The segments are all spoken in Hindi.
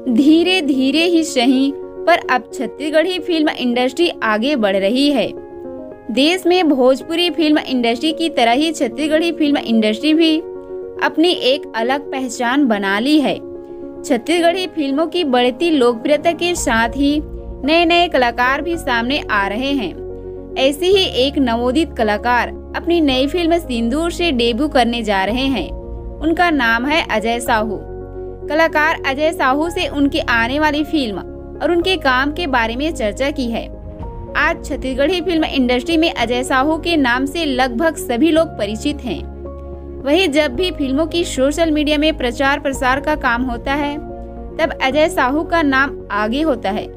धीरे धीरे ही सही पर अब छत्तीसगढ़ी फिल्म इंडस्ट्री आगे बढ़ रही है। देश में भोजपुरी फिल्म इंडस्ट्री की तरह ही छत्तीसगढ़ी फिल्म इंडस्ट्री भी अपनी एक अलग पहचान बना ली है। छत्तीसगढ़ी फिल्मों की बढ़ती लोकप्रियता के साथ ही नए नए कलाकार भी सामने आ रहे हैं। ऐसे ही एक नवोदित कलाकार अपनी नई फिल्म सिंदूर से डेब्यू करने जा रहे हैं। उनका नाम है अजय साहू। कलाकार अजय साहू से उनकी आने वाली फिल्म और उनके काम के बारे में चर्चा की है। आज छत्तीसगढ़ी फिल्म इंडस्ट्री में अजय साहू के नाम से लगभग सभी लोग परिचित हैं। वहीं जब भी फिल्मों की सोशल मीडिया में प्रचार प्रसार का काम होता है तब अजय साहू का नाम आगे होता है।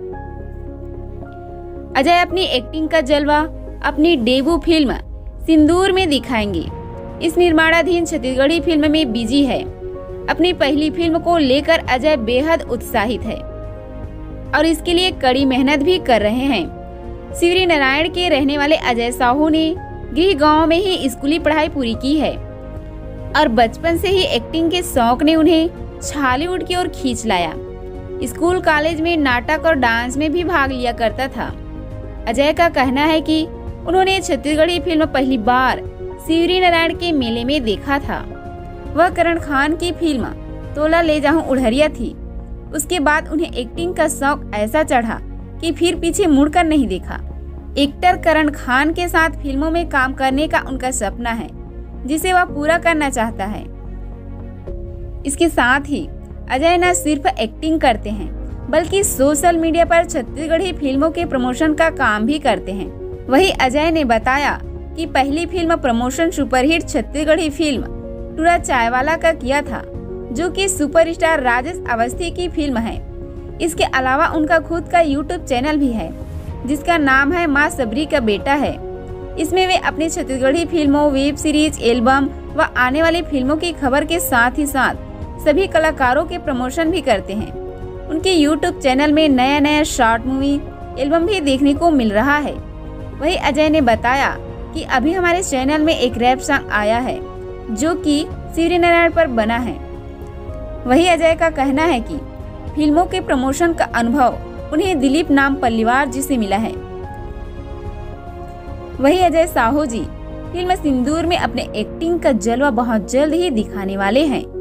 अजय अपनी एक्टिंग का जलवा अपनी डेब्यू फिल्म सिंदूर में दिखाएंगे। इस निर्माणाधीन छत्तीसगढ़ी फिल्म में बिजी है। अपनी पहली फिल्म को लेकर अजय बेहद उत्साहित है और इसके लिए कड़ी मेहनत भी कर रहे हैं। शिवरी नारायण के रहने वाले अजय साहू ने गृह गांव में ही स्कूली पढ़ाई पूरी की है और बचपन से ही एक्टिंग के शौक ने उन्हें बॉलीवुड की ओर खींच लाया। स्कूल कॉलेज में नाटक और डांस में भी भाग लिया करता था। अजय का कहना है कि उन्होंने छत्तीसगढ़ी फिल्म पहली बार शिवरी नारायण के मेले में देखा था। वह करण खान की फिल्म तोला ले जाऊं उड़हरिया थी। उसके बाद उन्हें एक्टिंग का शौक ऐसा चढ़ा कि फिर पीछे मुड़कर नहीं देखा। एक्टर करण खान के साथ फिल्मों में काम करने का उनका सपना है जिसे वह पूरा करना चाहता है। इसके साथ ही अजय न सिर्फ एक्टिंग करते हैं बल्कि सोशल मीडिया पर छत्तीसगढ़ी फिल्मों के प्रमोशन का काम भी करते हैं। वहीं अजय ने बताया कि पहली film promotion superhit Chhattisgarhi film Tura Chaiwala का किया था, जो कि सुपरस्टार राजेश अवस्थी की फिल्म है। इसके अलावा उनका खुद का यूट्यूब चैनल भी है जिसका नाम है माँ सबरी का बेटा है। इसमें वे अपनी छत्तीसगढ़ी फिल्मों, वेब सीरीज, एल्बम व आने वाली फिल्मों की खबर के साथ ही साथ सभी कलाकारों के प्रमोशन भी करते हैं। उनके यूट्यूब चैनल में नया नया शॉर्ट मूवी, एल्बम भी देखने को मिल रहा है। वहीं अजय ने बताया कि अभी हमारे चैनल में एक रैप सॉन्ग आया है जो कि शिवरी नारायण पर बना है। वहीं अजय का कहना है कि फिल्मों के प्रमोशन का अनुभव उन्हें दिलीप नाम पल्लीवार जी से मिला है। वहीं अजय साहू जी फिल्म सिंदूर में अपने एक्टिंग का जलवा बहुत जल्द ही दिखाने वाले हैं।